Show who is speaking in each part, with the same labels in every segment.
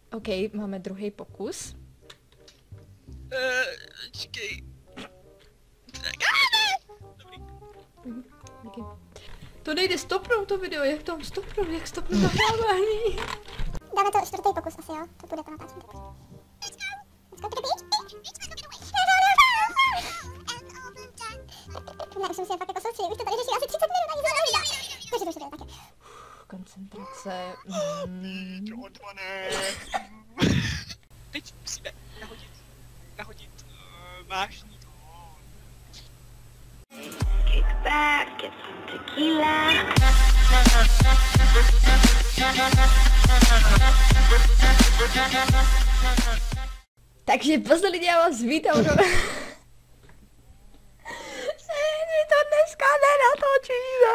Speaker 1: OK, máme druhý pokus.
Speaker 2: Čekej.
Speaker 1: Díky. To nejde stopnout to video, jak to stopnout, jak stopnout nahrávání?
Speaker 3: Dáme to čtvrtý pokus asi, jo? To bude to natáčení. Ne, už jsem si fakt jako soustředit, už to tady řešila asi 30 minut, ani se nehlídá. Takže to už to bude taky.
Speaker 1: Koncentrace.
Speaker 2: Teď musíme nahodit vážný tón.
Speaker 4: Kick back, get some tequila.
Speaker 1: Takže pozor lidi, já vás vítám do... My to dneska nenatočíme.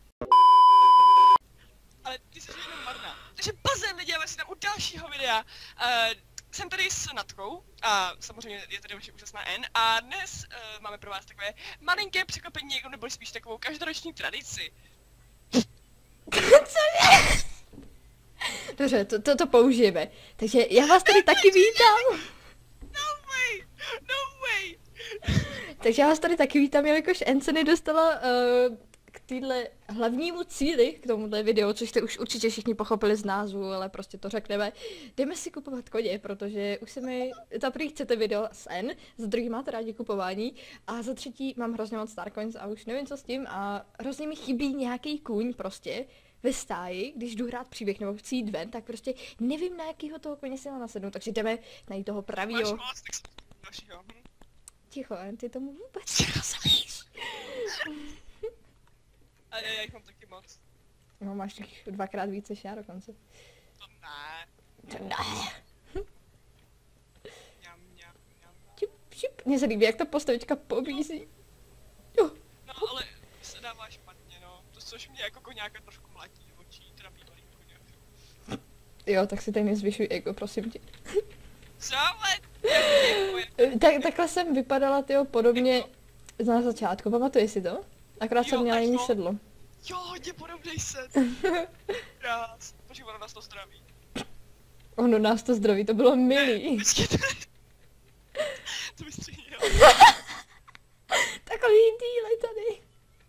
Speaker 2: Ale ty jsi jenom marná. Takže pozor lidi, já vás vítám u dalšího videa. Jsem tady s Natkou a samozřejmě je tady vaše úžasná N a dnes máme pro vás takové malinké překvapení, jako nebo spíš takovou každoroční tradici.
Speaker 1: Cože? Dobře, to použijeme. Takže já vás tady taky vítám.
Speaker 2: No way! No way!
Speaker 1: Takže já vás tady taky vítám, jelikož N se nedostala k téhle hlavnímu cíli, k tomuhle videu, což jste už určitě všichni pochopili z názvu, ale prostě to řekneme. Jdeme si kupovat koně, protože už se mi, za první chcete video s N, za druhý máte rádi kupování a za třetí mám hrozně moc Starcoins a už nevím co s tím a hrozně mi chybí nějaký kůň prostě ve stáji, když jdu hrát příběh nebo chci jít ven, tak prostě nevím na jakýho toho koně si mám nasednout, takže jdeme najít toho pravýho.
Speaker 2: Máš moc, tak si dalšího.
Speaker 1: Ticho, N, ty tomu vůbec nerozumíš.
Speaker 2: A já jich mám taky moc.
Speaker 1: No, máš těch dvakrát víc než já dokonce.
Speaker 2: To ne.
Speaker 1: To ne.
Speaker 2: Mňam.
Speaker 1: Čip, čip. Mně se líbí, jak ta postavička pobízí. Jo.
Speaker 2: No ale se dává špatně, no. To což mě jako koňáka trošku mlatí očí, teda bývalý koňák.
Speaker 1: Jo, tak si tady nezvyšuj ego, prosím tě.
Speaker 2: Co? Ale...
Speaker 1: Takhle jsem vypadala, tyjo, podobně na začátku. Pamatuješ si to? Akorát jsem měla jiný sedlo.
Speaker 2: Jo, hodně podobnej set. Krás. Počkej, ono nás to zdraví.
Speaker 1: Ono nás to zdraví, to bylo milý.
Speaker 2: Počkejte. To by stříhnělo.
Speaker 1: Takový díly tady.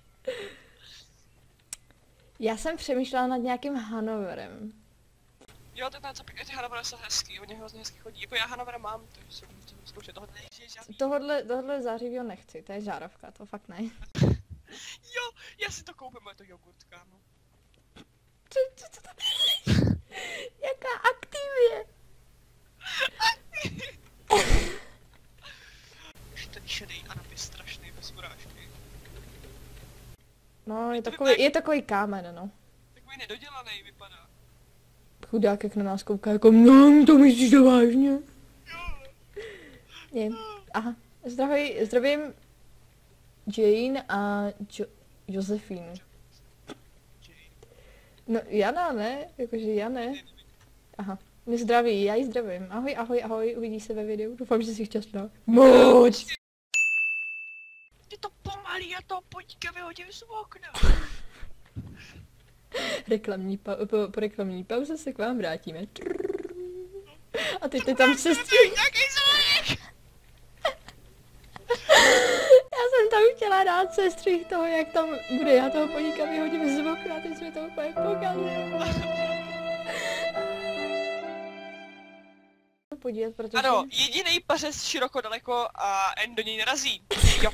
Speaker 1: Já jsem přemýšlela nad nějakým Hanoverem.
Speaker 2: Jo, ten ty Hanovera jsou hezký, oni hrozně hezky chodí. Jako já Hanovera mám, takže jsem zkoušet tohle nejde žádný.
Speaker 1: Tohle zářivýho nechci, to je žárovka, to fakt ne.
Speaker 2: Jo, já si to koupím, je to jogurt, kámo.
Speaker 1: Co to je? Jaká aktivie?
Speaker 2: Už ten šedý a napis strašný, bez urážky.
Speaker 1: No, je takový kámen, no.
Speaker 2: Takový nedodělaný vypadá.
Speaker 1: Chudák, jak na nás kouká, jako no, to myslíš to vážně? Je. Aha. Zdravím Jane a Josefínu. No, Jana, ne? Jakože Jane. Aha. Mě zdraví, já ji zdravím. Ahoj, uvidí se ve videu. Doufám, že jsi šťastná. Moc!
Speaker 2: Ty to pomalý a to pojďka vyhodím z okna.
Speaker 1: Po reklamní pauze se k vám vrátíme. A teď ty tam sestří. Já jsem tam chtěla dát sestřih toho, jak tam bude. Já toho poníka vyhodím z okna, teď jsme to úplně pokazili. Podívat, protože...
Speaker 2: Ano, jediný pařez široko daleko a N do něj nerazí. Jo.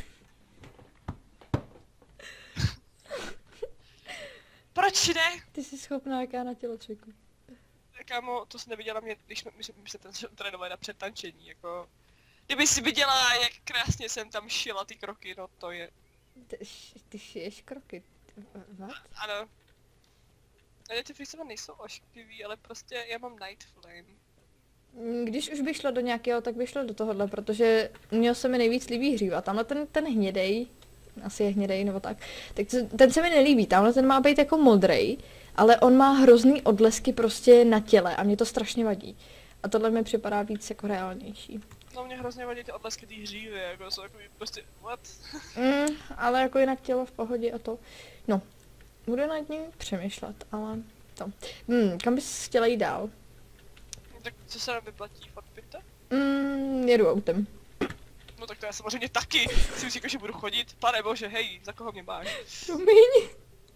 Speaker 2: Proč ne?
Speaker 1: Ty jsi schopná jaká na tělocviku.
Speaker 2: Kámo, to jsi neviděla mě, když my se trénovali na předtančení, jako... Kdyby si viděla, jak krásně jsem tam šila ty kroky, no to je...
Speaker 1: Ty šiješ kroky? What?
Speaker 2: Ano. Ale ty freestyle nejsou ošklivý, ale prostě já mám Night Flame.
Speaker 1: Když už by šlo do nějakého, tak by šlo do tohohle, protože měl se mi nejvíc líbí hříva. Tamhle ten hnědej, asi je hnědej nebo tak ten se mi nelíbí, tamhle ten má být jako modrej, ale on má hrozný odlesky prostě na těle a mě to strašně vadí. A tohle mi připadá víc jako reálnější.
Speaker 2: No mě hrozně vadí ty odlesky té hřívy, jako jsou jako prostě, what?
Speaker 1: Ale jako jinak tělo v pohodě a to. No, budu nad ním přemýšlet, ale to. Kam bys chtěla jít dál?
Speaker 2: Tak co se nám vyplatí? Fakt pita?
Speaker 1: Jedu autem.
Speaker 2: No tak to já samozřejmě taky. Si říkal, že budu chodit. Pane bože, hej, za koho mě máš?
Speaker 1: Promiň.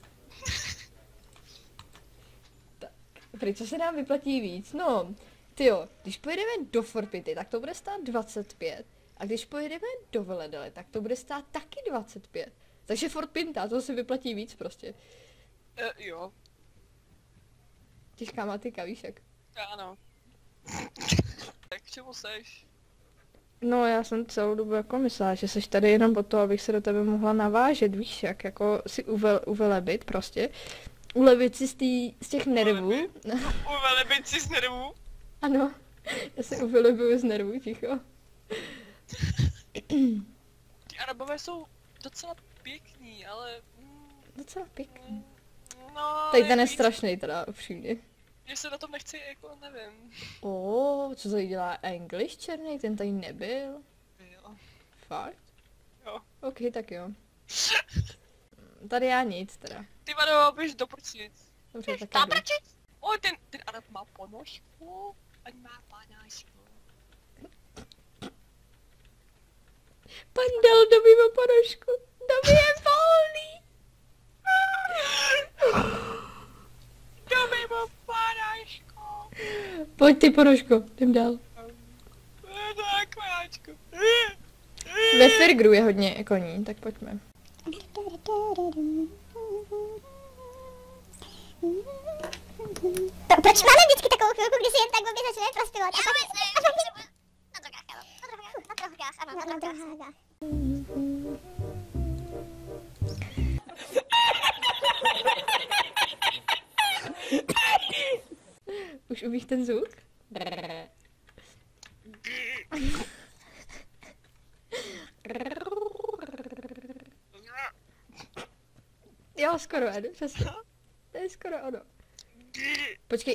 Speaker 1: Tak, prý, co se nám vyplatí víc? No, tyjo, když pojedeme do Fort Pity, tak to bude stát 25. A když pojedeme do Veledale, tak to bude stát taky 25. Takže Fort Pinta, to se vyplatí víc prostě.
Speaker 2: Jo.
Speaker 1: Těžká matika, víš jak.
Speaker 2: Ano. Tak k čemu seš?
Speaker 1: No, já jsem celou dobu jako myslela, že jsi tady jenom po to, abych se do tebe mohla navážet, víš jak, jako si uvelebit prostě. Ulevit si z těch nervů.
Speaker 2: Uvelebit si z nervů?
Speaker 1: Ano, já se uvelebuju z nervů, ticho.
Speaker 2: Ty Arabové jsou docela pěkní, ale...
Speaker 1: Docela pěkný.
Speaker 2: No,
Speaker 1: Tak ten je
Speaker 2: víc-
Speaker 1: strašný teda, upřímně.
Speaker 2: Že se na tom nechci, jako nevím.
Speaker 1: Co tady dělá English černý, ten tady nebyl.
Speaker 2: Jo.
Speaker 1: Fakt?
Speaker 2: Jo.
Speaker 1: OK, tak jo. Tady já nic teda.
Speaker 2: Ty vado, běž do prčic.
Speaker 1: Dobře, tak
Speaker 2: Tam
Speaker 1: já jdu.
Speaker 2: prčic? Oj, ten Arab má ponožku. On má ponožku.
Speaker 1: Pan dal do mimo ponožku. Doby je volný.
Speaker 2: To mimo ponožku.
Speaker 1: Pojď ty ponožko, jdem dál.
Speaker 2: Tak, konáčku.
Speaker 1: Ve Firgru je hodně koní, tak pojďme.
Speaker 3: Proč máme vždycky takovou chvilku, kdy si jen tak obě začneme prospěvat? A pak... Na drahách.
Speaker 1: Už umíš ten zvuk? Jo, skoro, Edu, přesně. To je skoro ono. Počkej.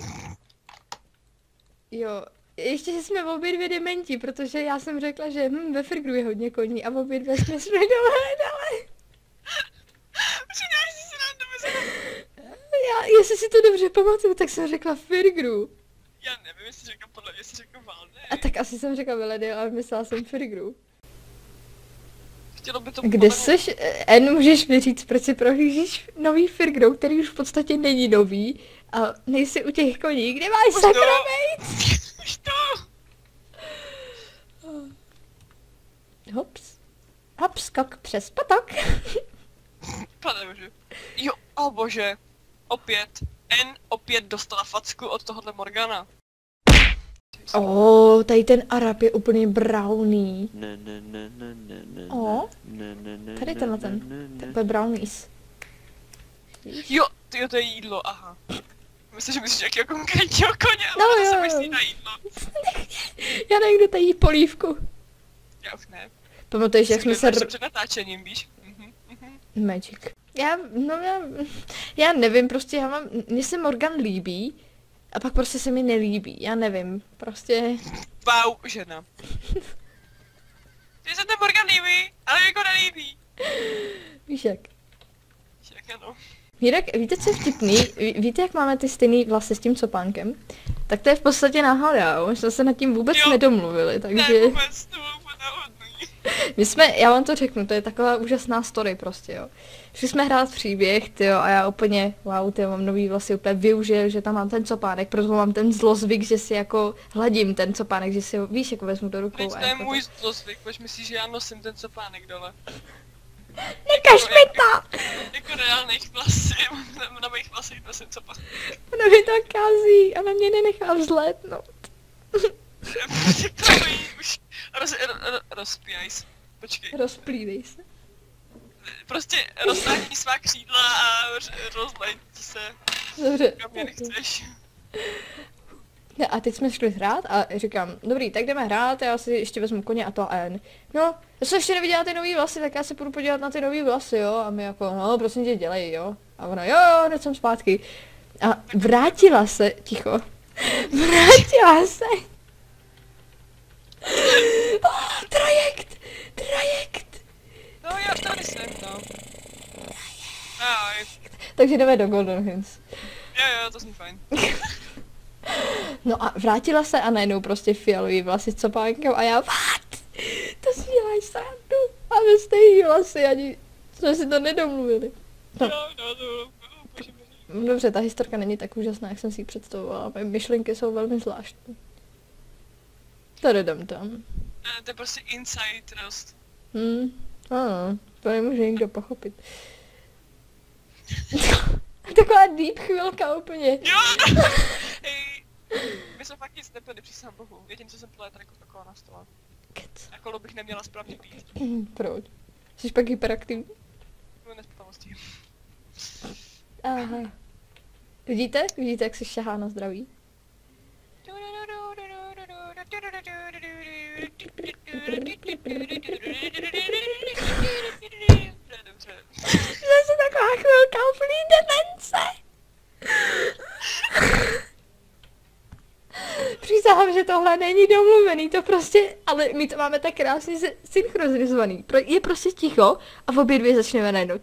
Speaker 1: Jo, ještě že jsme obě dvě dementi, protože já jsem řekla, že ve Firgru je hodně koní a obě dvě jsme šli dohledali.
Speaker 2: Přidáš si se nám do
Speaker 1: Jestli si to dobře pamatuju, tak jsem řekla Firgru.
Speaker 2: Já nevím, jestli řekl podle mě, jestli řekl Valne.
Speaker 1: A tak asi jsem řekla Veledy, ale myslela jsem Firgru.
Speaker 2: Chtělo by to
Speaker 1: Kde seš? Můžeš mi říct, proč si prohlížíš nový Firgrou, který už v podstatě není nový a nejsi u těch koní, kde máš sakra bejt?
Speaker 2: Už to!
Speaker 1: Hops. Hop, skok přes potok.
Speaker 2: Pane bože. Jo, o bože. Opět. N opět dostala facku od tohohle Morgana.
Speaker 1: Tady ten Arab je úplně browný. Tady tenhle ten. To je brownies.
Speaker 2: Jo, tyjo, to je jídlo, aha. Myslím, že myslíš jakého konkrétního koně,
Speaker 1: No,
Speaker 2: ale to se
Speaker 1: jo.
Speaker 2: myslí na jídlo.
Speaker 1: Já nevím, kdo tady jí polívku.
Speaker 2: Já už ne.
Speaker 1: Pamatuješ, jak jsme se...
Speaker 2: před natáčením, víš?
Speaker 1: Magic. Já nevím, prostě mně se Morgan líbí a pak prostě se mi nelíbí, já nevím, prostě...
Speaker 2: Wow, žena. Mně se ten Morgan líbí, ale jako nelíbí.
Speaker 1: Víš jak?
Speaker 2: Jak ano.
Speaker 1: Jinak, víte, co je vtipný? Víte, jak máme ty stejný vlasy s tím copánkem? Tak to je v podstatě náhoda, my jsme se nad tím vůbec nedomluvili, takže...
Speaker 2: Ne, vůbec, to bylo úplně náhodný.
Speaker 1: Já vám to řeknu, to je taková úžasná story prostě, jo. Šli jsme hrát příběh, tyjo, a já úplně, wow, tyjo, mám nový vlasy, úplně využil, že tam mám ten copánek, proto mám ten zlozvyk, že si jako hladím ten copánek, že si ho, víš, jako vezmu do rukou.
Speaker 2: Teď
Speaker 1: A
Speaker 2: to je
Speaker 1: jako
Speaker 2: můj zlozvyk, proč myslíš, že já nosím ten copánek dole?
Speaker 1: Nekaž mi to!
Speaker 2: Jako reálných vlasy, na mých vlasech nosím copánek.
Speaker 1: Ona mi to kazí, ona mě nenechá vzlétnout.
Speaker 2: Promiň, už rozpíjaj se. Počkej.
Speaker 1: Rozplývej se.
Speaker 2: Prostě roztáhni svá křídla a rozleď se,
Speaker 1: Dobře.
Speaker 2: kam mě nechceš.
Speaker 1: No a teď jsme šli hrát a říkám, dobrý, tak jdeme hrát, já si ještě vezmu koně a to a N. No, já jsem ještě neviděla ty nový vlasy, tak já se půjdu podívat na ty nový vlasy, jo, a my jako, no, prosím tě, dělej, jo. A ona, jo, hned jsem zpátky. A vrátila se, ticho, vrátila se. Trajekt!
Speaker 2: No já tady jsem, no. Ahoj.
Speaker 1: Takže jdeme do Golden Hills.
Speaker 2: Jo, to zní fajn.
Speaker 1: No a vrátila se a najednou prostě fialový vlasy s copánkem a já what? To si děláš srandu. A ve stejný vlasy ani jsme si to nedomluvili. No.
Speaker 2: No, bože.
Speaker 1: Dobře, ta historka není tak úžasná, jak jsem si ji představovala. Moje myšlenky jsou velmi zvláštní. Tadadam tam.
Speaker 2: To je prostě inside roast.
Speaker 1: Ano, to nemůže nikdo pochopit. Taková deep chvilka úplně.
Speaker 2: Jo! Hej, my jsme fakt nic nepili, přísahám bohu. Jediné, co jsem pila, je tady Coca-Cola na stole.
Speaker 1: Kec.
Speaker 2: A kolo bych neměla správně pít.
Speaker 1: Proč? Jsi pak hyperaktivní?
Speaker 2: To nespitavosti.
Speaker 1: Aha. Vidíte? Vidíte, jak se šahá na zdraví?
Speaker 2: Dobře.
Speaker 1: Zase taková chvilka úplný demence. Přísahám, že tohle není domluvený, to prostě, ale my to máme tak krásně synchronizovaný. Je prostě ticho a v obě dvě začneme najednou.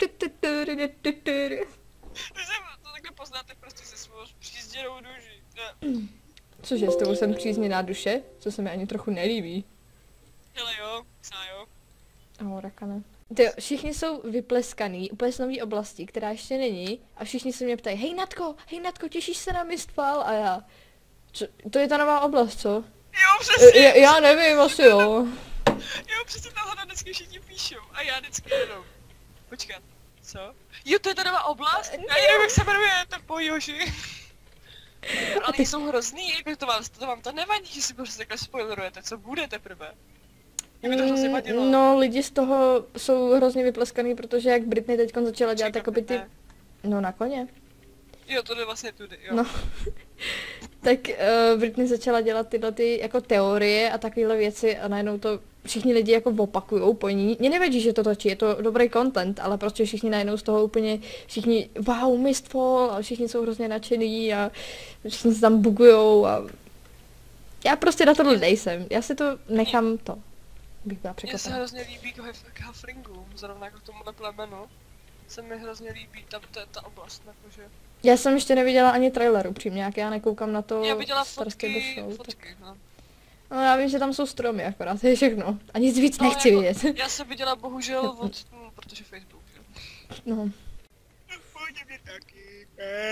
Speaker 2: To takhle poznáte prostě se svou přízděnou duši.
Speaker 1: Cože, s tebou jsem přízněná duše? Co se mi ani trochu nelíbí.
Speaker 2: Hele jo, jo.
Speaker 1: Rakane. Ty, všichni jsou vypleskaný, úplně z nový oblasti, která ještě není, a všichni se mě ptají, hej Natko, těšíš se na Mistfall? A já, to je ta nová oblast, co?
Speaker 2: Jo, přesně.
Speaker 1: Já nevím, asi jo.
Speaker 2: Jo, přesně tohle vždycky všichni píšou. A já vždycky jenom. Počkat, co? Jo, to je ta nová oblast? Já nevím, jak se jmenuje, to pojoži. Ale ty jsou hrozný, jako to vám to nevadí, že si prostě takhle spoilerujete, co bude teprve. Mě to hrozně vadilo.
Speaker 1: No, lidi z toho jsou hrozně vypleskaný, protože jak Britney teďkon začala dělat jakoby ty... No, na koně.
Speaker 2: Jo, to jde vlastně tudy, jo.
Speaker 1: No. Tak Britney začala dělat tyhle ty jako teorie a takovéhle věci a najednou to všichni lidi jako opakujou po ní. Mě nevadí, že to točí, je to dobrý content, ale prostě všichni najednou z toho úplně, všichni wow, Mistfall a všichni jsou hrozně nadšený a všichni se tam bugujou a já prostě na tohle nejsem, já si to nechám to. Bych byla
Speaker 2: Mně se
Speaker 1: překvapená.
Speaker 2: hrozně líbí k Hafringům, zrovna jako k tomuhle plemenu. Se mi hrozně líbí ta oblast, jakože.
Speaker 1: Já jsem ještě neviděla ani trailer, upřímně, jak já nekoukám na to
Speaker 2: Já viděla
Speaker 1: Star Stable Show,
Speaker 2: fotky, no.
Speaker 1: No já vím, že tam jsou stromy akorát, to je všechno. A nic víc
Speaker 2: No,
Speaker 1: nechci
Speaker 2: jako,
Speaker 1: vidět.
Speaker 2: Já jsem viděla bohužel protože Facebook, jo.
Speaker 1: No.
Speaker 2: Pojď mě taky.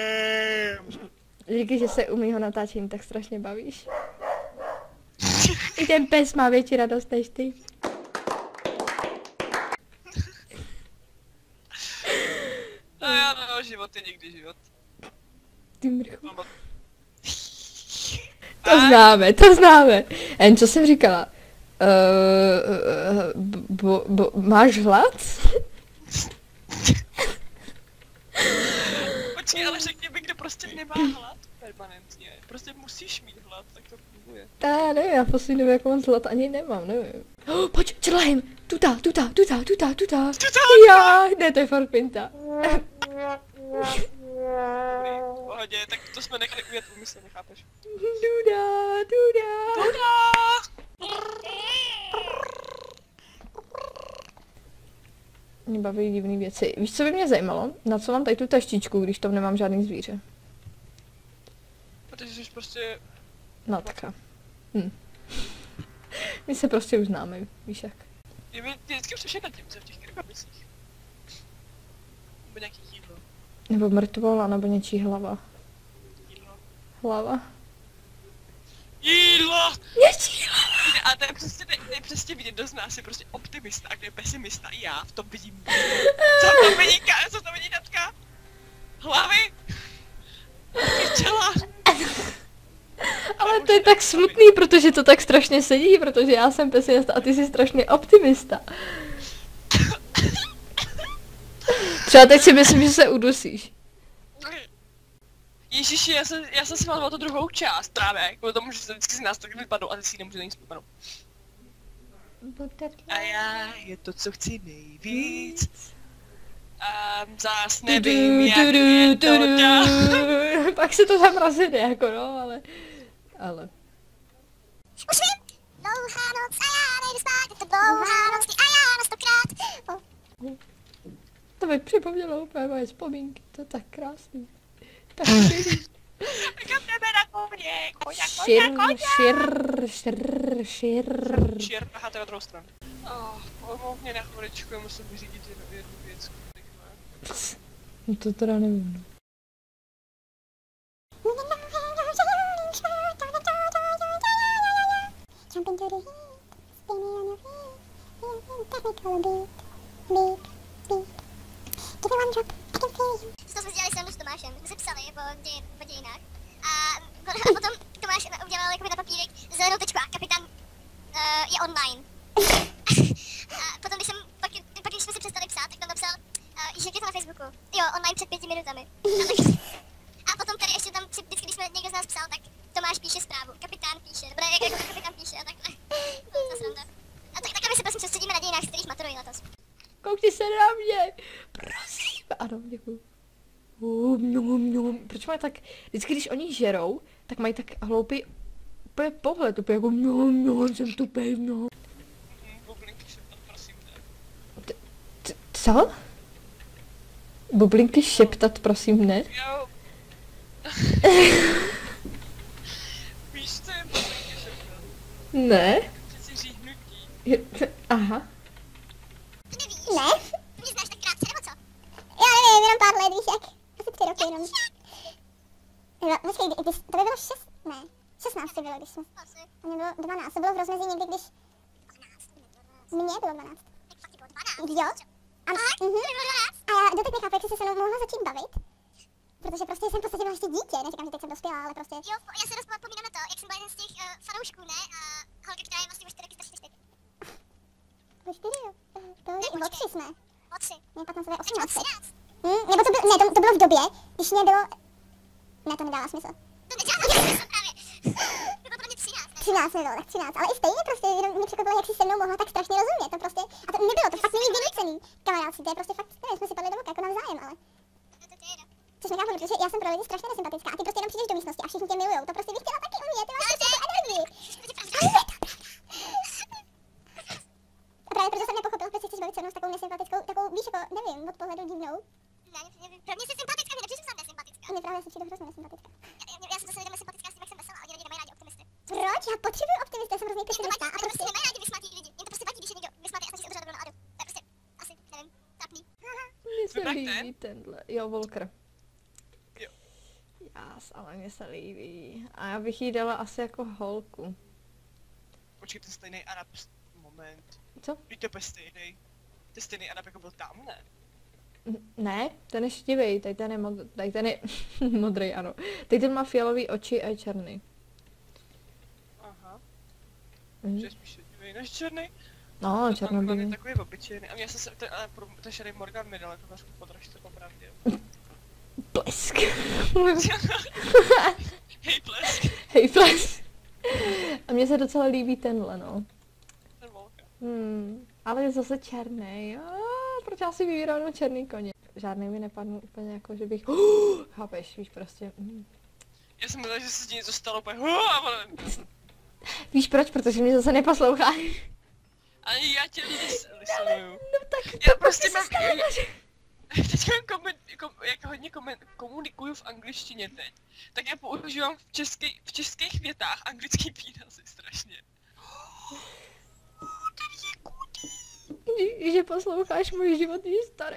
Speaker 1: Díky, že se u mýho natáčení tak strašně bavíš. I ten pes má větší radost než ty.
Speaker 2: No já no, život je někdy život.
Speaker 1: Ty mrchu.
Speaker 2: No,
Speaker 1: To známe. Jen co jsem říkala? Máš hlad?
Speaker 2: Počkej, ale řekni mi, kdo prostě nemá hlad permanentně. Prostě musíš mít hlad, tak to funguje.
Speaker 1: Já nevím, já poslední době jako moc hlad ani nemám, nevím. Pojď, čelajem! Tuta! Já, ne, to je fakt pinta.
Speaker 2: Dobrý, v pohodě, tak to jsme nechali ujet úmyslně, nechápeš?
Speaker 1: Duda. Mě baví divný věci. Víš, co by mě zajímalo? Na co mám tady tu taštičku, když tam nemám žádný zvíře?
Speaker 2: Protože jsi prostě...
Speaker 1: Natka. My se prostě uznáme, víš jak.
Speaker 2: Je mi vždycky přešet tím, co v těch krkabicích. Nebo nějaký jídlo.
Speaker 1: Nebo mrtvola, nebo něčí hlava.
Speaker 2: Jídlo.
Speaker 1: Hlava?
Speaker 2: Jídlo!
Speaker 1: Něčí hlava!
Speaker 2: A to je přesně vidět, kdo z nás je prostě optimista a kdo je pesimista. I já v tom vidím. Co to vidí Natka? Hlavy? Čela?
Speaker 1: Ale to je tak smutný, protože to tak strašně sedí, protože já jsem pesimista a ty jsi strašně optimista. Třeba teď si myslím, že se udusíš.
Speaker 2: Ježiši, já jsem si malovala tu druhou část právě, kvůli tomu, že se vždycky z nás tak vypadnou a teď si ji nemůžu ani vzpomenout. A já je to, co chci nejvíc. A zás nevím, jak je to dál.
Speaker 1: Pak se to zamrazí, jako no, ale.
Speaker 3: Už vím, dlouhá noc a já nejdu spát, je to dlouhá noc a já na 100krát.
Speaker 1: To mi připomnělo úplně moje vzpomínky, to je tak krásný. Tak milý.
Speaker 2: Kam jdeme na Šir, aha, to je na druhou stranu. Omlouvám mě na chviličku, já musím vyřídit jednu věc.
Speaker 1: No to teda nevím. No.
Speaker 3: Jumping to the heat, spinning on your feet, technical beat, beat. Give me one drop, I can feel you. To jsme dělali srandu s Tomášem, my jsme se psali po dějinách a potom Tomáš udělal jakoby na papírek zelenou tečku a kapitán je online. A potom, když jsme si přestali psát, tak tam napsal, že je to na Facebooku. Jo, online před 5 minutami. A potom tady ještě tam, vždycky, když jsme někdo z nás psal, tak Tomáš píše zprávu, kapitán píše, dobré, jako kapitán píše a takhle. To je sranda. A tak my se prosím soustředíme na dějinách, z kterých maturují letos.
Speaker 1: Koukni se na mě, prosím. Ano, děkuju. Proč mají tak, vždycky když oni žerou, tak mají tak hloupý úplně pohled, úplně jako jsem tupej,
Speaker 2: Bublinky šeptat, prosím, ne.
Speaker 1: Co? Bublinky šeptat, prosím, ne?
Speaker 2: Jo. Víš, co je bublinky šeptat?
Speaker 1: Ne?
Speaker 2: Přeci říhnutí.
Speaker 1: Aha.
Speaker 3: Nevíš? Ne? Mě znáš tak krátce, nebo co? Já nevím, jenom pár let, víš jak? Asi 3 roky jenom. Počkej, to by bylo 16 bylo, když jsme... A mě bylo 12, to bylo v rozmezí někdy, když... 12? Mně bylo 12. Tak fakt bylo 12? Jo? A já doteď nechápu, jak jsi se mnou mohla začít bavit. Protože prostě jsem v podstatě byla ještě dítě, neříkám, že teď jsem dospělá, ale prostě... Jo, já se rozpomínám na to, jak jsem byla jeden z těch fanoušků, ne? A holka, která je vlastně o 4 roky starší než teď. O 4 jo? O 3 jsme. O 3. Mě 15 let, 18 let. Nebo to bylo, ne, to bylo v době, když mě bylo... Ne, to nedává smysl. To nedává smysl právě. To bylo pro mě 13, ne? 13 mi bylo, tak 13, ale i stejně prostě, jenom mě překvapilo, jak jsi se mnou mohla tak strašně rozumět, to prostě... A to nebylo, to fakt není vynucený kamarádství, to je prostě fakt, nevím, jsme si padli do boka jako navzájem, ale... Což mi dává, protože já jsem pro lidi strašně nesympatická a ty prostě jenom přijdeš do místnosti a všichni tě milujou, to prostě bych chtěla taky umět, ty máš prostě tu energii. A právě proto jsem nepochopila, proč si chceš bavit se mnou s takovou nesympatickou, takovou, víš, jako, nevím, od pohledu divnou. Ne, pro mě jsi sympatická, mi nepřijde, že jsem nesympatická. A mě právě se přijde hrozně nesympatická. Já jsem zase lidem nesympatická s tím, jak jsem veselá, ale lidi nemají rádi optimisty. Proč? Já potřebuji optimisty, já jsem hrozně pesimista a prostě nemají rádi vysmátí lidi. Jim to prostě vadí, když je někdo vysmátý a snaží se udržet dobrou náladu. To je prostě asi, nevím, trapný.
Speaker 1: Mně se
Speaker 2: Vybraň
Speaker 1: líbí tenhle, jo, Volker.
Speaker 2: Jo.
Speaker 1: Ale mně se líbí. A já bych jí dala asi jako holku.
Speaker 2: Počkej, ten stejný Arab, moment.
Speaker 1: Co?
Speaker 2: Víte, to je stejný. Ty stejný Arab jako byl tam, ne?
Speaker 1: Ne, ten je štivej, tady ten je modrý, ano. Tady ten má fialový oči a je černý.
Speaker 2: Aha.
Speaker 1: Mhm.
Speaker 2: Že je spíš šedivý než černý?
Speaker 1: No,
Speaker 2: Je
Speaker 1: černobílý.
Speaker 2: takový obyčejný. A mě se ten šedý Morgan mi dal jako trošku podražte, popravdě.
Speaker 1: Blesk.
Speaker 2: Hej, blesk.
Speaker 1: Hej, blesk. A mně se docela líbí tenhle, no.
Speaker 2: Ten Volker.
Speaker 1: Ale je zase černý. Proč já si vybírám jenom černý koně? Žádný mi nepadnul úplně jako, že bych... chápeš, víš prostě.
Speaker 2: Já jsem myslela, že se s ní něco stalo, úplně
Speaker 1: Víš proč? Protože mě zase neposloucháš.
Speaker 2: ani já tě listenuju.
Speaker 1: No tak
Speaker 2: Já
Speaker 1: to
Speaker 2: prostě
Speaker 1: se
Speaker 2: mám...
Speaker 1: stalo, že...
Speaker 2: Teď jak hodně komunikuju v angličtině teď, tak já používám v českých větách anglický výrazy strašně.
Speaker 1: Že posloucháš můj životní starý.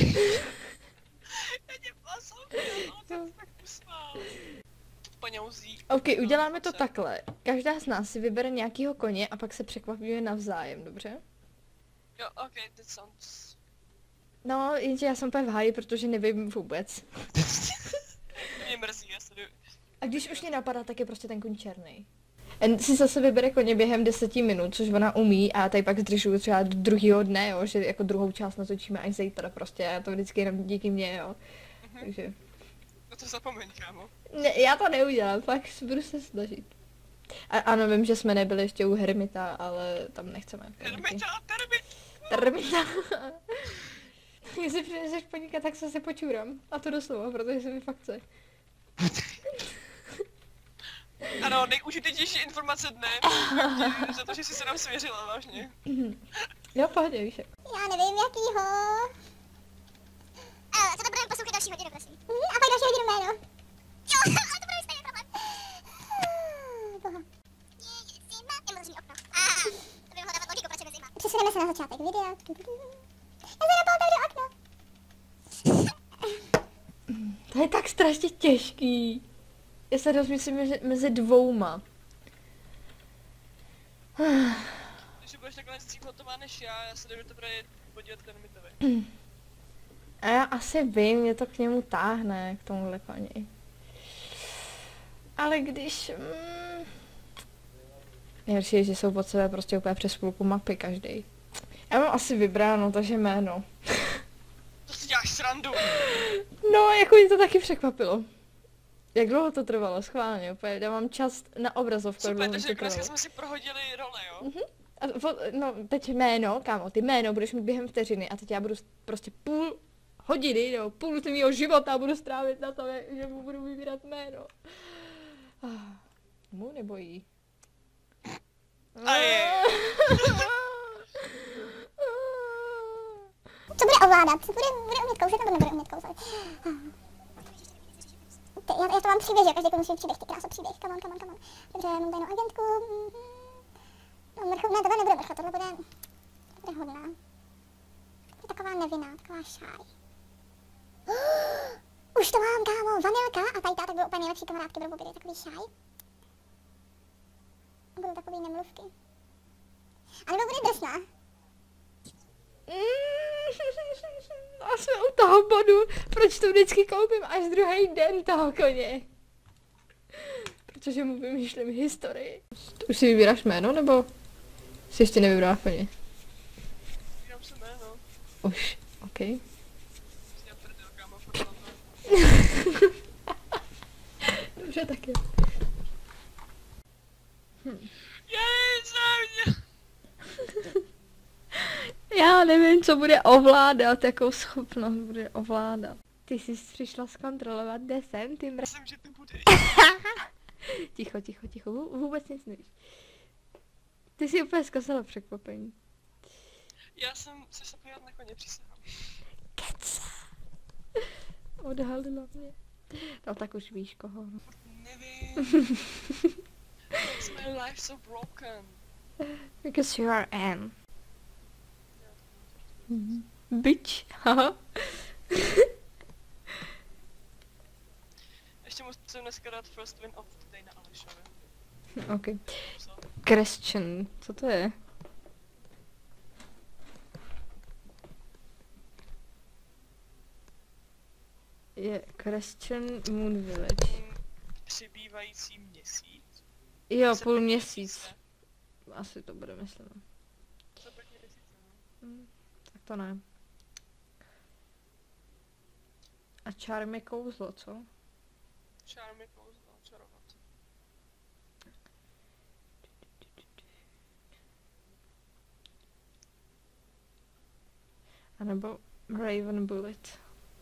Speaker 2: Já tě poslouchám, to je tak usmál. Paňouzí.
Speaker 1: OK, uděláme to takhle. Každá z nás si vybere nějakýho koně a pak se překvapíme navzájem, dobře?
Speaker 2: Jo, OK, that sounds...
Speaker 1: No, jenže já jsem úplně v háji, protože nevím vůbec.
Speaker 2: Mě mrzí, já se
Speaker 1: A když už mě napadá, tak je prostě ten koň černý. En si zase vybere koně během 10 minut, což ona umí a tady pak zdržuju třeba do druhého dne, jo, že jako druhou část natočíme až zítra prostě a to vždycky jenom díky mně, jo. Takže...
Speaker 2: No to zapomeň, kámo.
Speaker 1: Ne, já to neudělám, fakt budu se snažit. A ano, vím, že jsme nebyli ještě u Hermita, ale tam nechceme. Hermita. Jestli přineseš poníka, tak se počůram. A to doslova, protože se mi fakt chce.
Speaker 2: Ano, nejužitečnější informace dne. Za to, že jsi se nám svěřila, vážně.
Speaker 1: Jo, pohodě, víš jak.
Speaker 3: Já nevím jakýho. To budeme poslouchat další hodinu, prosím. A pak další hodinu jméno. Jo, ale to bude stejný problém. na začátek videa. Já se otevřu okno.
Speaker 1: To je tak strašně těžký. Já se rozmyslím mezi dvouma.
Speaker 2: Když budeš takhle dřív hotová než já se jdu teprve podívat k Termitovi.
Speaker 1: A já asi vím, mě to k němu táhne, k tomuhle koni. Ale když... Nejhorší je, že jsou pod sebe prostě úplně přes půlku mapy každý. Já mám asi vybráno, takže jméno.
Speaker 2: To si děláš srandu.
Speaker 1: No, jako mě to taky překvapilo. Jak dlouho to trvalo, schválně, úplně, já mám čas na obrazovku.
Speaker 2: Super, takže dneska jsme si prohodili role, jo?
Speaker 1: No, teď jméno, kámo, ty jméno budeš mít během vteřiny a teď já budu prostě půl hodiny, nebo půl mýho života budu strávit na to, že mu budu vybírat jméno. Mu nebo jí?
Speaker 3: Co bude ovládat? Co bude umět kouzlet nebo nebude umět kouzlet? Já to mám příběh, že každý musí příběh, ty krása příběh, come on. Dobře, mám tajnou agentku. Ne, tohle nebude mrcha, tohle bude hodná. To je taková nevinná, taková šáj. Už to mám, kámo, vanilka a tady táta budou úplně nejlepší kamarádky, budou obě takový šáj. A budou takový nemluvky. A nebo bude drsná.
Speaker 1: A jsme u toho bodu, proč to vždycky koupím až druhý den toho koně. Protože mu vymýšlím historii. Už si vybíráš jméno, nebo si ještě nevybrala koně?
Speaker 2: Vybírám si jméno.
Speaker 1: Už, ok.
Speaker 2: Já prdel, kámo, fakt na to.
Speaker 1: Dobře, tak jo.
Speaker 2: Jej, mě.
Speaker 1: Já nevím, co bude ovládat, jakou schopnost bude ovládat. Ty jsi přišla zkontrolovat, kde jsem, ty mra...
Speaker 2: Myslím, že to bude.
Speaker 1: Ticho, vůbec nic nevíš. Ty jsi úplně zkazila překvapení.
Speaker 2: Já jsem se šla podívat na koně, přísahám.
Speaker 1: Keca. Odhalila mě. No tak už víš koho. No.
Speaker 2: Nevím. Makes my life so broken.
Speaker 1: Because you are Anne. Bitch. Haha.
Speaker 2: Ještě musím dneska dát first win of the day na Alešovi.
Speaker 1: Ok. Christian. Co to je? Je Christian Moon Village.
Speaker 2: Přibývající měsíc.
Speaker 1: Jo,
Speaker 2: Se
Speaker 1: půl
Speaker 2: pěkně
Speaker 1: měsíc.
Speaker 2: píše.
Speaker 1: Asi to bude, myslím.
Speaker 2: Se pěkně měsíce, no.
Speaker 1: Tak to ne. A čár je kouzlo, co?
Speaker 2: Charmy kouzlo, čarovat.
Speaker 1: A nebo Raven Bullet.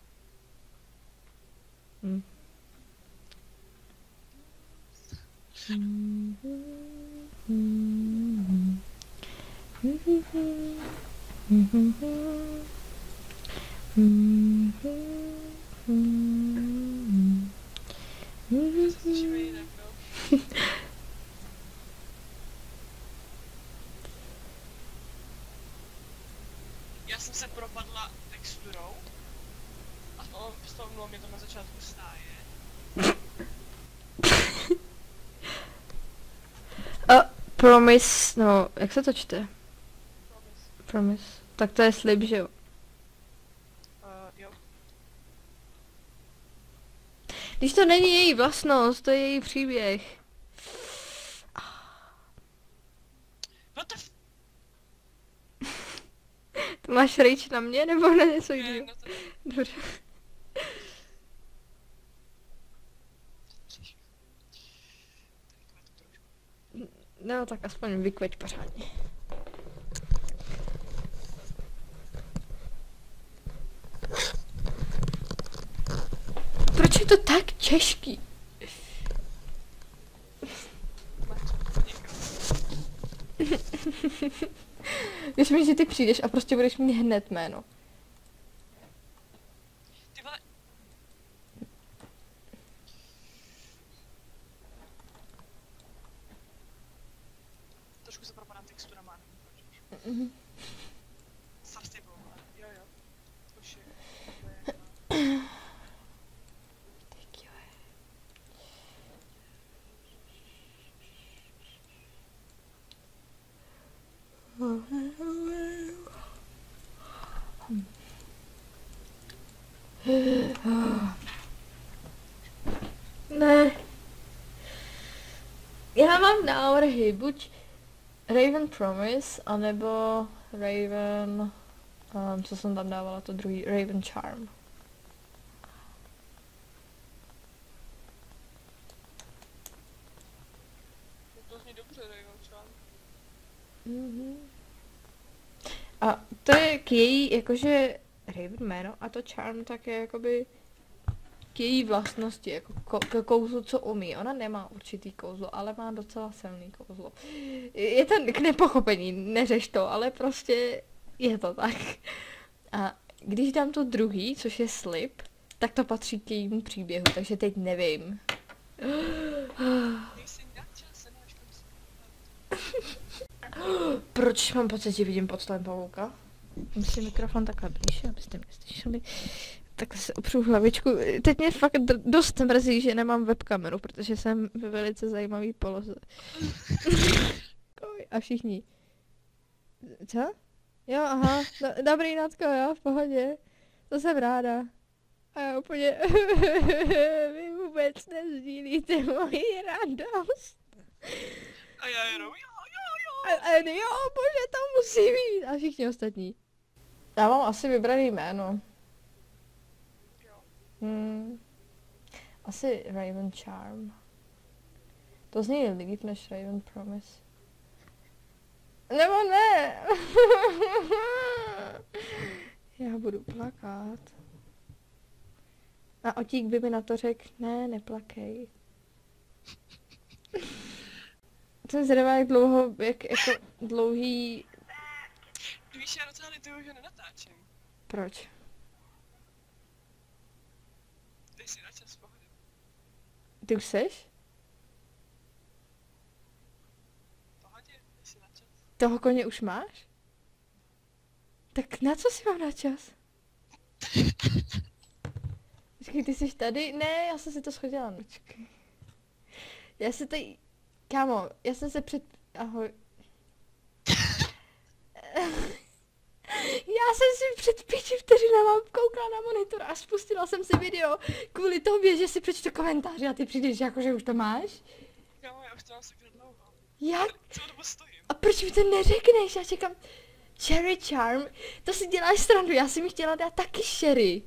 Speaker 2: Slyšíme jinak, no. Já jsem se propadla texturou a spomnilo mě to na začátku stáje.
Speaker 1: Promise, no, jak se to čte?
Speaker 2: Promise.
Speaker 1: Promise. Tak to je slib, že jo?
Speaker 2: Jo.
Speaker 1: Když to není její vlastnost, to je její příběh.
Speaker 2: What the f...
Speaker 1: To máš rage na mě, nebo na něco
Speaker 2: Ne,
Speaker 1: jiného?
Speaker 2: no to...
Speaker 1: Dobře. No, tak aspoň vykveď pořádně. Proč je to tak těžký? Víš mi, že ty přijdeš a prostě budeš mít hned jméno.
Speaker 2: Ty vole... Trošku se propadám texturama. Star Stable, ale jo. Už je.
Speaker 1: Tak jo. Ne. Já mám návrhy, buď Raven Promise, anebo Raven... co jsem tam dávala, to druhý, Raven Charm.
Speaker 2: To zní dobře, Raven Charm.
Speaker 1: A to je k její, jakože Raven jméno, a to Charm tak je jakoby k její vlastnosti, jako k kouzlu, co umí. Ona nemá určitý kouzlo, ale má docela silný kouzlo. Je to k nepochopení, neřeš to, ale prostě je to tak. A když dám to druhý, což je Slip, tak to patří k jejímu příběhu, takže teď nevím.
Speaker 2: Nejsi načas, se máš konc.
Speaker 1: Proč mám pocit, že vidím pod stolem pavouka? Musím mikrofon takhle blíže, abyste mě slyšeli. Takhle se opřu hlavičku. Teď mě fakt dost mrzí, že nemám webkameru, protože jsem ve velice zajímavý poloze. A všichni. Co? Jo, aha, dobrý, Natko, jo, v pohodě. To jsem ráda. A já úplně, vy vůbec nezdílíte moji radost.
Speaker 2: A já jenom, jo.
Speaker 1: A jo, bože, to musí být. A všichni ostatní. Já mám asi vybraný jméno.
Speaker 2: Jo.
Speaker 1: Asi Raven Charm. To zní líp než Raven Promise. Nebo ne! Já budu plakat. A Otík by mi na to řekl, ne, neplakej. Jsem zvědavá, jak dlouho, jako dlouhý...
Speaker 2: Víš, já docela lituju, že nenatáčím.
Speaker 1: Proč?
Speaker 2: Ty jsi načas, v pohodě.
Speaker 1: Ty už seš?
Speaker 2: V pohodě, ty jsi načas.
Speaker 1: Toho koně už máš? Tak na co si mám na čas? Počkej, ty jsi tady? Ne, já jsem si to schodila. Počkej. Já se tady... Kámo, já jsem se před... Ahoj. Já jsem si před 5 vteřinama koukala na monitor a spustila jsem si video kvůli tobě, že si přečtu komentáře a ty přijdeš jako, že už to máš?
Speaker 2: Jo, já už to mám sakra dlouho.
Speaker 1: Jak?
Speaker 2: Celou dobu stojím.
Speaker 1: A proč mi to neřekneš? Já čekám... Cherry Charm? To si děláš srandu, já jsem mi chtěla dát taky Sherry.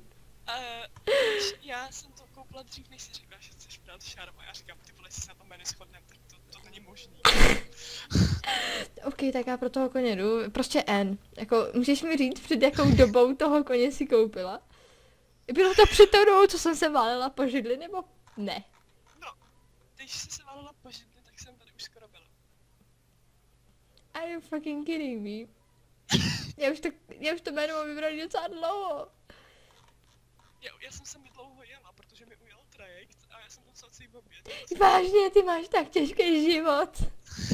Speaker 2: Já jsem to koupila dřív, než jsi řekla, že chceš brát Charm a já říkám, ty vole, jestli se na tom jméně shodneme, tak to není možný.
Speaker 1: OK, tak já pro toho koně jdu. Prostě N. Jako, můžeš mi říct, před jakou dobou toho koně si koupila? Bylo to před tou dobou, co jsem se válila po židli, nebo ne?
Speaker 2: No, když jsi se válila po židli, tak jsem tady už skoro byla.
Speaker 1: Are you fucking kidding me? Já už to jméno mám vybraný docela dlouho.
Speaker 2: Já jsem sem dlouho jela, protože mi ujel trajekt a já jsem docela celý blbě.
Speaker 1: Vážně, ty máš tak těžký život.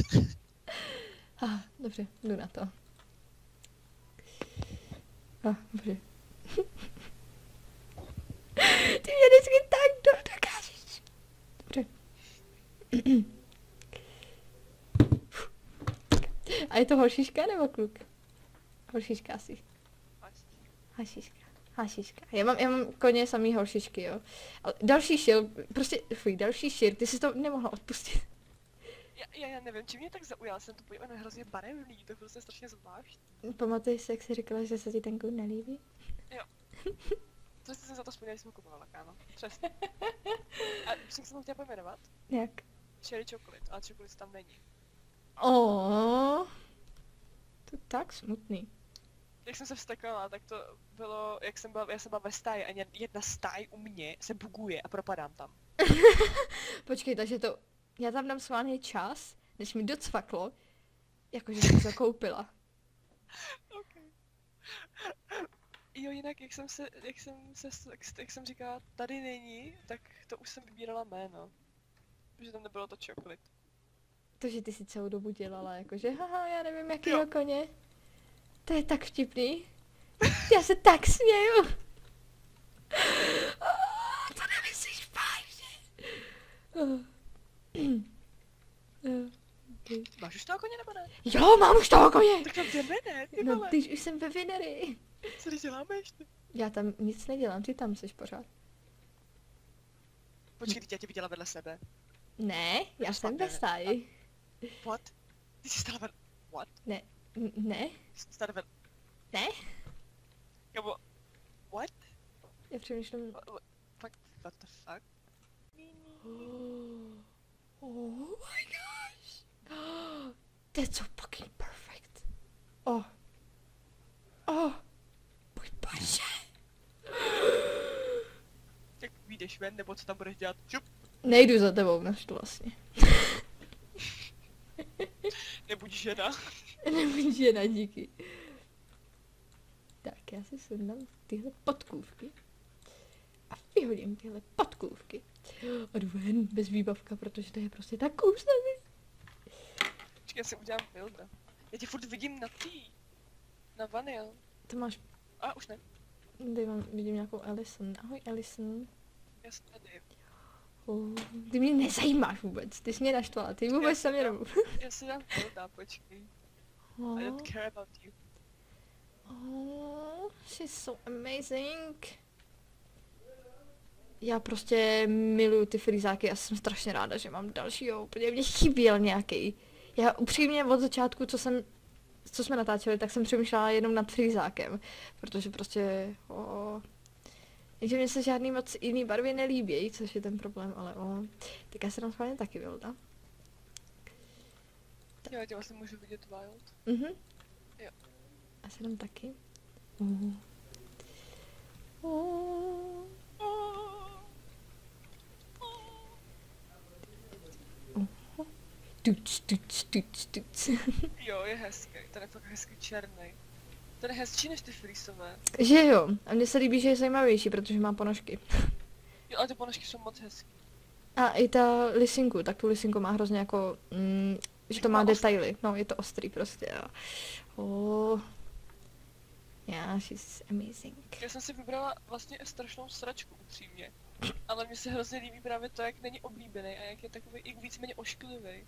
Speaker 1: Dobře, jdu na to. Dobře. Ty mě vždycky tak dokážeš. Dobře. A je to holšička nebo kluk? Holšička asi. Hašiška. Já mám koně samý holšičky, jo. Ale další šil, prostě, další šir, ty jsi to nemohla odpustit.
Speaker 2: Já nevím, čím mě tak zaujala, jsem to podívala hrozně barevný, to bylo strašně zvláštní.
Speaker 1: Pamatuješ se, jak jsi říkala, že se ti ten kůň nelíbí?
Speaker 2: Jo. Přesně jsem za to vzpomněla, když jsem ho kupovala, kámo. Přesně. A jak jsem se to chtěla pojmenovat?
Speaker 1: Jak?
Speaker 2: Cherry chocolate, ale chocolate tam není.
Speaker 1: To je tak smutný.
Speaker 2: Jak jsem se vztekala, tak to bylo, já jsem byla ve stáji a jedna stáj u mě se buguje a propadám tam.
Speaker 1: Počkej, takže to, já tam dám schválně čas, než mi docvaklo, jakože jsem to koupila.
Speaker 2: Okay. Jo, jinak jak jsem říkala, tady není, tak to už jsem vybírala jméno. Protože tam nebylo to chocolate.
Speaker 1: To, že ty si celou dobu dělala, jakože haha, já nevím jakýho koně. To je tak vtipný. Já se tak směju. To nemyslíš vážně.
Speaker 2: Máš už toho koně nebo ne?
Speaker 1: Jo, mám už toho koně.
Speaker 2: Tak tam jdeme, ne? Ty
Speaker 1: No,
Speaker 2: vole.
Speaker 1: když už jsem ve Vinery.
Speaker 2: Co když děláme ještě?
Speaker 1: Já tam nic nedělám, ty tam jsi pořád.
Speaker 2: Počkej, teď já tě viděla vedle sebe.
Speaker 1: Ne, já jsem ve stáji.
Speaker 2: What? Ty jsi stále vedle... What?
Speaker 1: Ne, ne,
Speaker 2: Ty jsi stále vedle...
Speaker 1: ne.
Speaker 2: Nebo... What?
Speaker 1: Já přemýšlím...
Speaker 2: What the fuck?
Speaker 1: Oh my gosh. That's so fucking perfect. Oh. Oh. Můj bože.
Speaker 2: Jak vyjdeš ven, nebo co tam budeš dělat? Šup!
Speaker 1: Nejdu za tebou, naštu vlastně.
Speaker 2: Nebuď žena.
Speaker 1: Nebuď žena, díky. Tak, já si sundám tyhle podkůvky. A vyhodím tyhle podkůvky. A jdu ven bez výbavka, protože to je prostě tak kousavý.
Speaker 2: Počkej, já si udělám builda. Já tě furt vidím na na vanil.
Speaker 1: To máš...
Speaker 2: A už ne.
Speaker 1: Tady vidím nějakou Alison. Ahoj Alison.
Speaker 2: Já jsem tady.
Speaker 1: Ty mě nezajímáš vůbec, ty jsi mě naštvala, ty vůbec se mě nemluv.
Speaker 2: Já si dám builda, počkej. I don't care about you.
Speaker 1: Oh, she's so amazing. Já prostě miluju ty frizáky, já jsem strašně ráda, že mám dalšího, úplně mě chyběl nějaký. Já upřímně od začátku, co jsme natáčeli, tak jsem přemýšlela jenom nad frizákem, protože prostě, jenže mně se žádný moc jiný barvy nelíbí, což je ten problém, ale tak já se tam schválně taky Wilda.
Speaker 2: Jo, já tě vlastně můžu vidět wild.
Speaker 1: Mhm.
Speaker 2: Jo.
Speaker 1: A se tam taky. Tuc.
Speaker 2: Jo, je hezký, ten je fakt hezký černý. Ten je hezčí než ty fleeceové.
Speaker 1: Že jo, a mně se líbí, že je zajímavější, protože má ponožky.
Speaker 2: Jo, ale ty ponožky jsou moc hezký.
Speaker 1: A i ta lisinku, tak tu lisinku má hrozně jako, že to má detaily. No, je to ostrý prostě. Yeah, she's amazing.
Speaker 2: Já jsem si vybrala vlastně strašnou sračku, upřímně. Ale mně se hrozně líbí právě to, jak není oblíbený a jak je takový i víceméně ošklivý.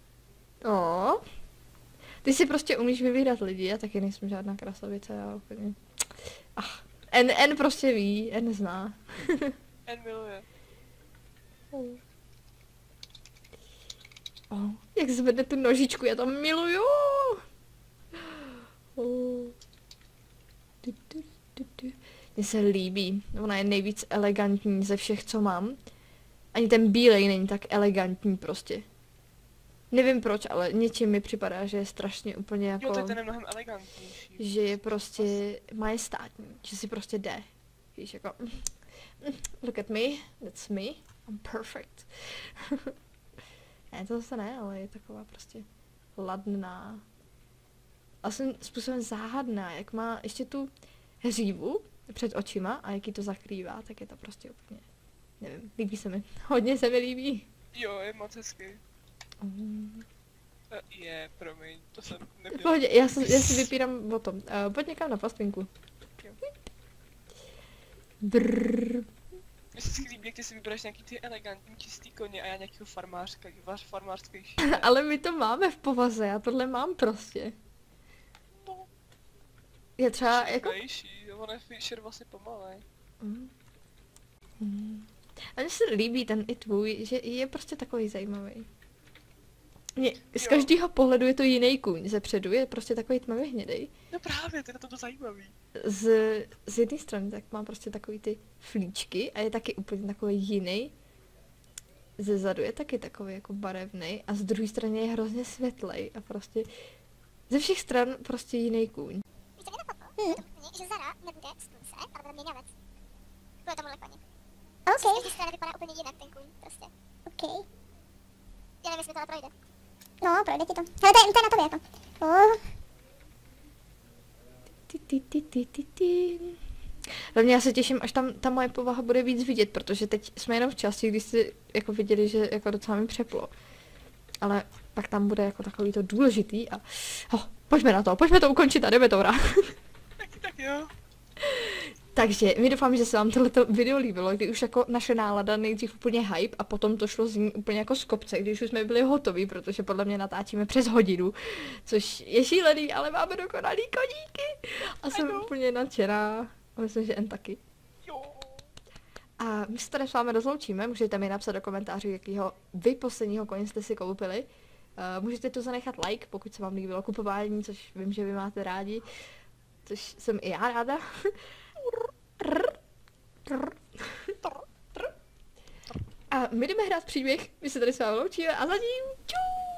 Speaker 1: Ty si prostě umíš vybírat lidi, já taky nejsem žádná krasavice, já úplně... N prostě ví, N zná.
Speaker 2: N miluje.
Speaker 1: Jak zvedne tu nožičku, já to miluju! Mně se líbí, ona je nejvíc elegantní ze všech, co mám. Ani ten bílej není tak elegantní prostě. Nevím proč, ale něčím mi připadá, že je strašně úplně jako...
Speaker 2: Jo, to je ten mnohem elegantnější.
Speaker 1: Že je prostě majestátní, že si prostě jde. Víš, jako... Look at me, that's me, I'm perfect. Ne, to zase ne, ale je taková prostě ladná. A jsem způsobem záhadná, jak má ještě tu hřívu před očima a jak ji to zakrývá, tak je to prostě úplně, nevím, líbí se mi. Hodně se mi líbí.
Speaker 2: Jo, je moc hezký. Promiň, to jsem neměl.
Speaker 1: Pohodě, já si vypírám o tom. Pojď někam na pastvinku. Brrr.
Speaker 2: Mně se líbí, jak ty si vybereš nějaký ty elegantní čistý koně a já nějakýho farmářský
Speaker 1: Ale my to máme v povaze, já tohle mám prostě.
Speaker 2: No.
Speaker 1: Je třeba jako...
Speaker 2: On je Fisher vlastně pomalej.
Speaker 1: A mně se líbí ten i tvůj, že je prostě takový zajímavý. Z každého pohledu je to jiný kůň, ze předu je prostě takový tmavě hnědej.
Speaker 2: No právě, to je to zajímavý.
Speaker 1: Z jedné strany tak má prostě takový ty flíčky a je taky úplně takový jiný. Ze zadu je taky takový jako barevný a z druhé strany je hrozně světlej a prostě ze všech stran prostě jiný kůň.
Speaker 3: Víš, co mě napadlo? Že Zara nebude strůjce, ale bude měňavec. Bude to podle koně. Z každé strany vypadá úplně jinak ten kůň, prostě. Já nevím, jestli to ale projde. No, projde ti to. Hele, to je na tobě jako.
Speaker 1: Hlavně já se těším, až tam ta moje povaha bude víc vidět, protože teď jsme jenom v části, když jste jako viděli, že jako docela mi přeplo. Ale pak tam bude jako takový to důležitý a pojďme na to, pojďme to ukončit a jdeme to vrát.
Speaker 2: Jo.
Speaker 1: Takže my doufám, že se vám tohleto video líbilo, kdy už jako naše nálada nejdřív úplně hype a potom to šlo z ní úplně jako z kopce, když už jsme byli hotoví, protože podle mě natáčíme přes hodinu, což je šílený, ale máme dokonalý koníky a jsem úplně nadšená a myslím, že jen taky.
Speaker 2: Jo.
Speaker 1: A my se tady s vámi rozloučíme, můžete mi napsat do komentářů, jakýho vy posledního koně jste si koupili. Můžete tu zanechat like, pokud se vám líbilo kupování, což vím, že vy máte rádi, což jsem i já ráda. A my jdeme hrát příběh, my se tady s vámi loučíme a zatím čau!